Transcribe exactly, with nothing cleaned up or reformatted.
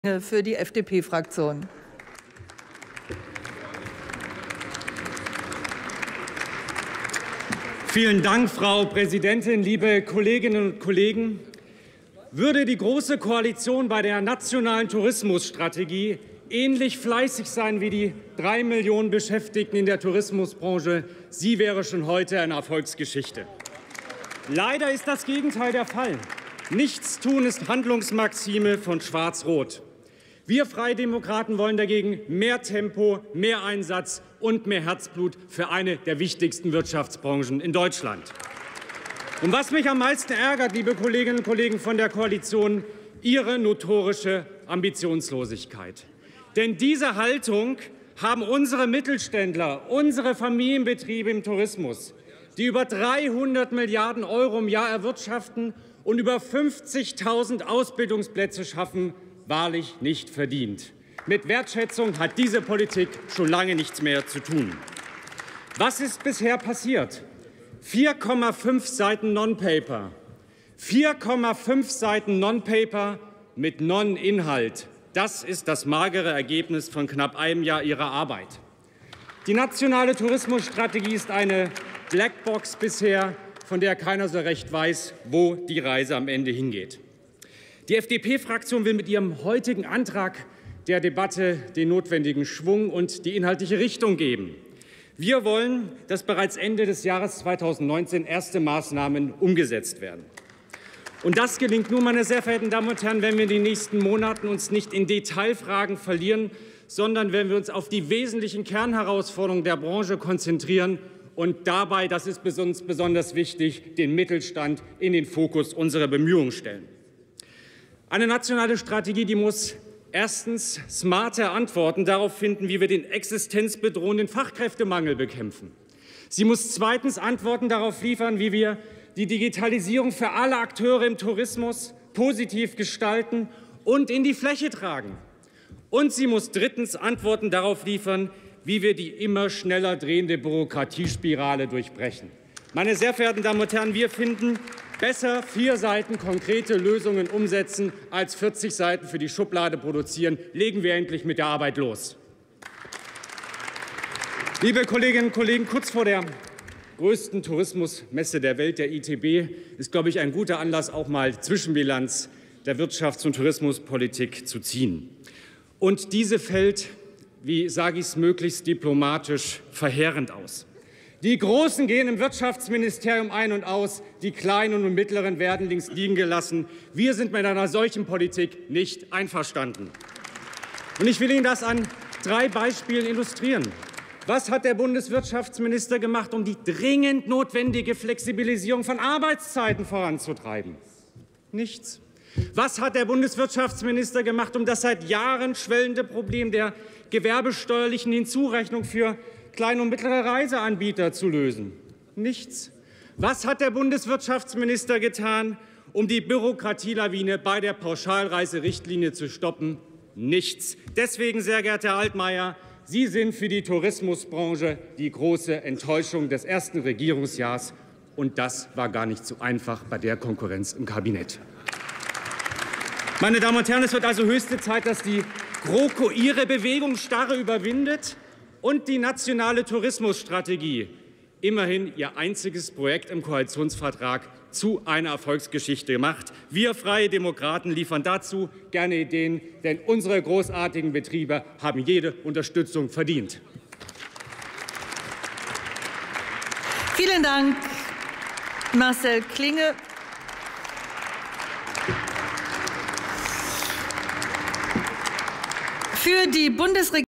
Für die F D P-Fraktion. Vielen Dank, Frau Präsidentin, liebe Kolleginnen und Kollegen. Würde die Große Koalition bei der nationalen Tourismusstrategie ähnlich fleißig sein wie die drei Millionen Beschäftigten in der Tourismusbranche, sie wäre schon heute eine Erfolgsgeschichte. Leider ist das Gegenteil der Fall. Nichtstun ist Handlungsmaxime von Schwarz-Rot. Wir Freie Demokraten wollen dagegen mehr Tempo, mehr Einsatz und mehr Herzblut für eine der wichtigsten Wirtschaftsbranchen in Deutschland. Und was mich am meisten ärgert, liebe Kolleginnen und Kollegen von der Koalition, Ihre notorische Ambitionslosigkeit. Denn diese Haltung haben unsere Mittelständler, unsere Familienbetriebe im Tourismus, die über dreihundert Milliarden Euro im Jahr erwirtschaften und über fünfzigtausend Ausbildungsplätze schaffen, wahrlich nicht verdient. Mit Wertschätzung hat diese Politik schon lange nichts mehr zu tun. Was ist bisher passiert? vier Komma fünf Seiten Non-Paper. vier Komma fünf Seiten Non-Paper mit Non-Inhalt. Das ist das magere Ergebnis von knapp einem Jahr Ihrer Arbeit. Die nationale Tourismusstrategie ist eine Blackbox bisher, von der keiner so recht weiß, wo die Reise am Ende hingeht. Die F D P-Fraktion will mit ihrem heutigen Antrag der Debatte den notwendigen Schwung und die inhaltliche Richtung geben. Wir wollen, dass bereits Ende des Jahres zweitausendneunzehn erste Maßnahmen umgesetzt werden. Und das gelingt nur, meine sehr verehrten Damen und Herren, wenn wir in den nächsten Monaten uns nicht in Detailfragen verlieren, sondern wenn wir uns auf die wesentlichen Kernherausforderungen der Branche konzentrieren und dabei, das ist uns besonders wichtig, den Mittelstand in den Fokus unserer Bemühungen stellen. Eine nationale Strategie, die muss erstens smarte Antworten darauf finden, wie wir den existenzbedrohenden Fachkräftemangel bekämpfen. Sie muss zweitens Antworten darauf liefern, wie wir die Digitalisierung für alle Akteure im Tourismus positiv gestalten und in die Fläche tragen. Und sie muss drittens Antworten darauf liefern, wie wir die immer schneller drehende Bürokratiespirale durchbrechen. Meine sehr verehrten Damen und Herren, wir finden, besser vier Seiten konkrete Lösungen umsetzen als vierzig Seiten für die Schublade produzieren. Legen wir endlich mit der Arbeit los. Liebe Kolleginnen und Kollegen, kurz vor der größten Tourismusmesse der Welt, der I T B, ist, glaube ich, ein guter Anlass, auch mal Zwischenbilanz der Wirtschafts- und Tourismuspolitik zu ziehen. Und diese fällt, wie sage ich es möglichst diplomatisch, verheerend aus. Die Großen gehen im Wirtschaftsministerium ein und aus, die Kleinen und Mittleren werden links liegen gelassen. Wir sind mit einer solchen Politik nicht einverstanden. Und ich will Ihnen das an drei Beispielen illustrieren. Was hat der Bundeswirtschaftsminister gemacht, um die dringend notwendige Flexibilisierung von Arbeitszeiten voranzutreiben? Nichts. Was hat der Bundeswirtschaftsminister gemacht, um das seit Jahren schwellende Problem der gewerbesteuerlichen Hinzurechnung für kleine und mittlere Reiseanbieter zu lösen? Nichts. Was hat der Bundeswirtschaftsminister getan, um die Bürokratielawine bei der Pauschalreiserichtlinie zu stoppen? Nichts. Deswegen, sehr geehrter Herr Altmaier, Sie sind für die Tourismusbranche die große Enttäuschung des ersten Regierungsjahres. Und das war gar nicht so einfach bei der Konkurrenz im Kabinett. Meine Damen und Herren, es wird also höchste Zeit, dass die GroKo ihre Bewegungsstarre überwindet und die nationale Tourismusstrategie, immerhin ihr einziges Projekt im Koalitionsvertrag, zu einer Erfolgsgeschichte macht. Wir Freie Demokraten liefern dazu gerne Ideen, denn unsere großartigen Betriebe haben jede Unterstützung verdient. Vielen Dank, Marcel Klinge. Für die Bundesregierung